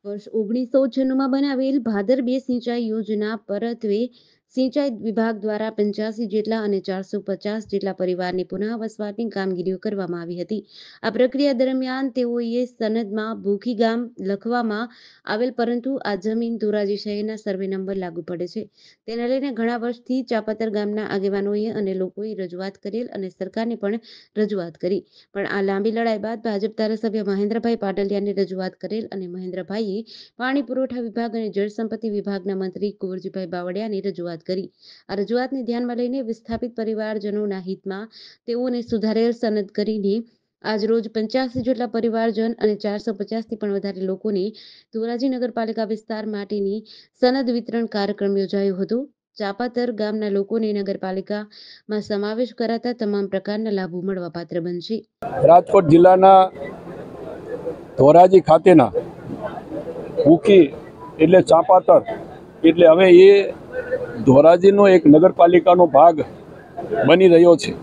વર્ષ 1996 બનાવેલ ભાદર 2 સિંચાઈ યોજના પરત્વે સિંચાઈ વિભાગ દ્વારા 85 જેટલા અને 450 જેટલા પરિવારની પુનઃવસવાટની કામગીરીઓ કરવામાં આવી હતી. આ પ્રક્રિયા દરમિયાન તેઓએ સનદમાં ભૂખી ગામ લખવામાં આવેલ, પરંતુ આ જમીન ધોરાજી શહેરના સર્વે નંબર લાગુ પડે છે. તેને લઈને ઘણા વર્ષથી ચાપાતર ગામના આગેવાનોએ અને લોકોએ રજૂઆત કરેલ અને સરકારને પણ રજૂઆત કરી, પણ આ લાંબી લડાઈ બાદ ભાજપ ધારાસભ્ય મહેન્દ્રભાઈ પાટલિયાને રજૂઆત કરેલ અને મહેન્દ્રભાઈએ પાણી પુરવઠા વિભાગ અને જળસંપત્તિ વિભાગના મંત્રી કુંવરજીભાઈ બાવળિયાને રજૂઆત કરી. આ રજૂઆતને ધ્યાનમાં લઈને વિસ્થાપિત પરિવારજનોના હિતમાં તેઓને સુધારેલ સનદ કરીને આજરોજ 85 જેટલા પરિવારજન અને 450થી પણ વધારે લોકોને ધોરાજી નગરપાલિકા વિસ્તાર માટેની સનદ વિતરણ કાર્યક્રમ યોજાયો હતો. ચાપાતર ગામના લોકોને નગરપાલિકામાં સમાવેશ કરાતા તમામ પ્રકારના લાભો મળવાપાત્ર બનશે. રાજકોટ જિલ્લાના ધોરાજી ખાતેના ભૂખી એટલે ચાપાતર એટલે હવે એ ધોરાજીનો એક નગરપાલિકાનો ભાગ બની રહ્યો છે.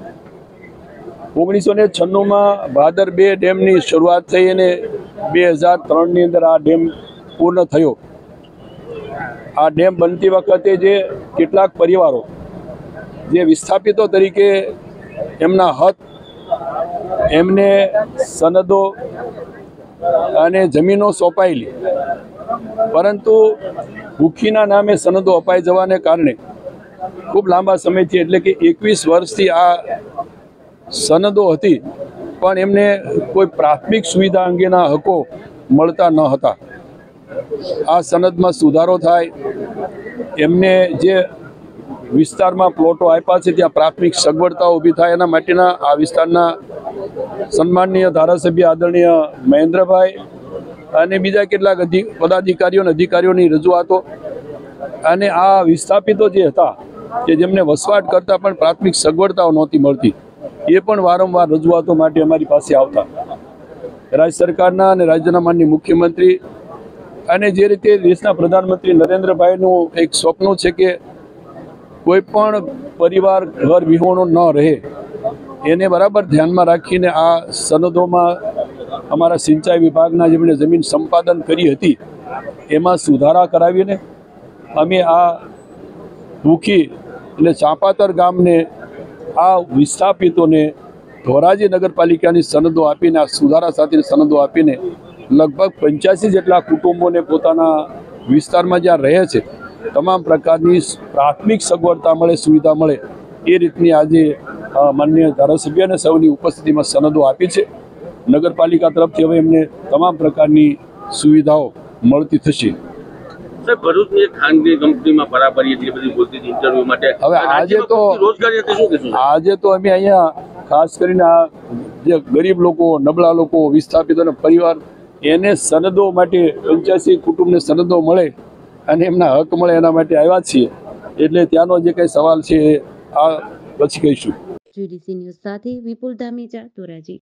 1996માં ભાદર 2 ડેમની શરૂઆત થઈ અને 2003ની અંદર આ ડેમ પૂર્ણ થયો. આ ડેમ બનતી વખતે જે કેટલાક પરિવારો જે વિસ્થાપિતો તરીકે એમના હક એમને સનદો અને જમીનો સોંપાયેલી, પરંતુ ભૂખીના નામે સનદો અપાઈ જવાને કારણે ખૂબ લાંબા સમયથી એટલે કે 21 વર્ષથી આ સનદો હતી, પણ એમને કોઈ પ્રાથમિક સુવિધા અંગેના હકો મળતા ન હતા. આ સનદમાં સુધારો થાય, એમને જે વિસ્તારમાં પ્લોટો આપ્યા છે ત્યાં પ્રાથમિક સગવડતાઓ ઊભી થાય, એના માટેના આ વિસ્તારના સન્માનનીય ધારાસભ્ય આદરણીય મહેન્દ્રભાઈ અને બીજા કેટલાક પદાધિકારીઓ અને અધિકારીઓની રજૂઆતો અને આ વિસ્થાપિતો જે હતા કે જેમને વસવાટ કરતા પણ પ્રાથમિક સગવડતાઓ નહોતી મળતી, એ પણ વારંવાર રજૂઆતો માટે અમારી પાસે આવતા. રાજ્ય સરકારના અને રાજ્યના માનનીય મુખ્યમંત્રી અને જે રીતે દેશના પ્રધાનમંત્રી નરેન્દ્રભાઈનું એક સ્વપ્ન છે કે કોઈ પણ પરિવાર ઘર વિહોણો ન રહે, એને બરાબર ધ્યાનમાં રાખીને આ સનદોમાં અમારા સિંચાઈ વિભાગના જેમણે જમીન સંપાદન કરી હતી એમાં સુધારા કરાવીને અમે આ ભૂખી એટલે ચાપાતર ગામને આ વિસ્થાપિતોને ધોરાજી નગરપાલિકાની સનદો આપીને, આ સુધારા સાથે સનદો આપીને લગભગ 85 જેટલા કુટુંબોને પોતાના વિસ્તારમાં જ્યાં રહે છે તમામ પ્રકારની પ્રાથમિક સગવડતા મળે, સુવિધા મળે, એ રીતની આજે માનનીય ધારાસભ્ય અને સૌની ઉપસ્થિતિમાં સનદો આપી છે. નગરપાલિકા તરફથી હવે એમને તમામ પ્રકારની સુવિધાઓ મળતી થશે. ભરૂચની એક ખાનગી કંપનીમાં બરાબરી એટલી બધી બોલતી હતી ઇન્ટરવ્યુ માટે. હવે આજે તો અમે અહીંયા ખાસ કરીને આ જે ગરીબ લોકો, નબળા લોકો, વિસ્થાપિતોના પરિવાર, એને સનદો માટે 85 કુટુંબને સનદો મળે અને એમના હક મળે એના માટે આવ્યા છીએ. એટલે ત્યાંનો જે કંઈ સવાલ છે આ પછી કહીશું. GDC ન્યૂઝ સાથે વિપુલ ધામેચા, ધોરાજી.